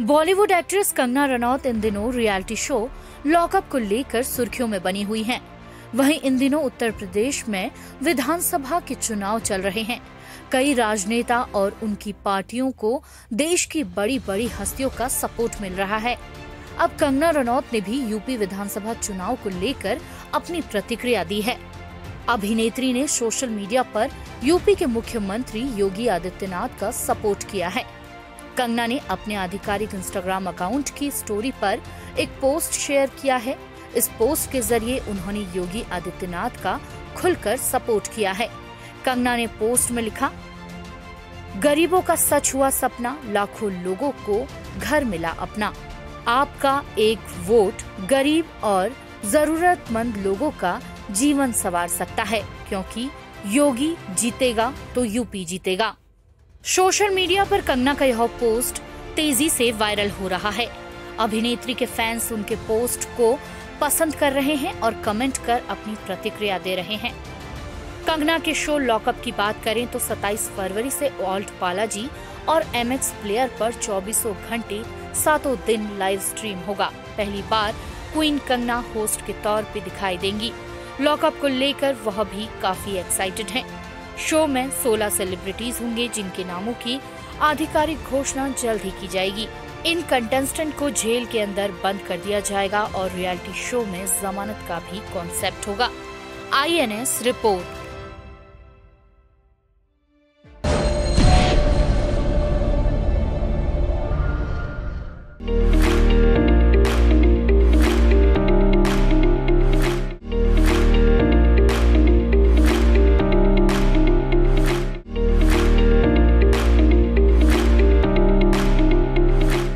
Bollywood actress Kangana Ranaut इन दिनों reality show lockup को लेकर सुर्खियों में बनी हुई हैं। वहीं इन दिनों उत्तर प्रदेश में विधानसभा के चुनाव चल रहे हैं। कई राजनेता और उनकी पार्टियों को देश की बड़ी बड़ी हस्तियों का सपोर्ट मिल रहा है। अब कंगना रनौत ने भी यूपी विधानसभा चुनाव को लेकर अपनी प्रतिक्रिया दी है। अभिनेत्री ने सोशल मीडिया पर यूपी के मुख्यमंत्री योगी आदित्यनाथ का सपोर्ट किया है। कंगना ने अपने आधिकारिक इंस्टाग्राम अकाउंट की स्टोरी पर एक पोस्ट शेयर किया है। इस पोस्ट के जरिए उन्होंने योगी आदित्यनाथ का खुलकर सपोर्ट किया है। कंगना ने पोस्ट में लिखा, गरीबों का सच हुआ सपना, लाखों लोगों को घर मिला अपना। आपका एक वोट गरीब और जरूरतमंद लोगों का जीवन संवार सकता है, क्योंकि योगी जीतेगा तो यूपी जीतेगा। सोशल मीडिया पर कंगना का यह पोस्ट तेजी से वायरल हो रहा है। अभिनेत्री के फैंस उनके पोस्ट को पसंद कर रहे हैं और कमेंट कर अपनी प्रतिक्रिया दे रहे हैं। कंगना के शो लॉकअप की बात करें तो 27 फरवरी से ऑल्ट बालाजी और MX प्लेयर पर 24 घंटे 7 दिन लाइव स्ट्रीम होगा। पहली बार क्वीन कंगना होस्ट के तौर पे दिखाई देंगी। लॉकअप को लेकर वह भी काफी एक्साइटेड हैं। शो में 16 सेलिब्रिटीज होंगे, जिनके नामों की आधिकारिक घोषणा जल्द ही की जाएगी। इन कंटेस्टेंट को जेल के अंदर बंद कर दिया जाएगा और रियलिटी शो में जमानत का भी कॉन्सेप्ट होगा। INS report.